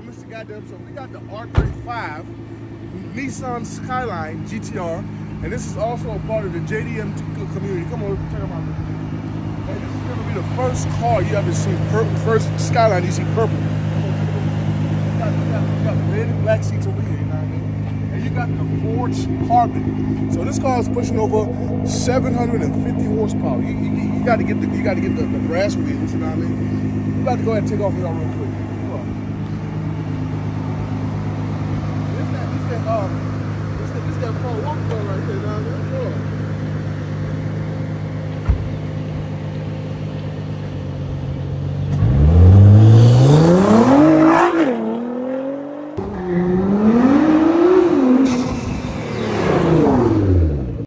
Mr.Gotdamnit. So we got the R35 Nissan Skyline GTR, and this is also a part of the JDM community. Come on, check them out. And this is going to be the first car you ever see, first Skyline you see purple. You got red and black seats over here, you know what I mean? And you got the forged carbon. So this car is pushing over 750 horsepower. You got to get the brass wheels, you know what I mean? We're about to go ahead and take off with y'all real quick. This that Paul Walker right here, you know what I mean?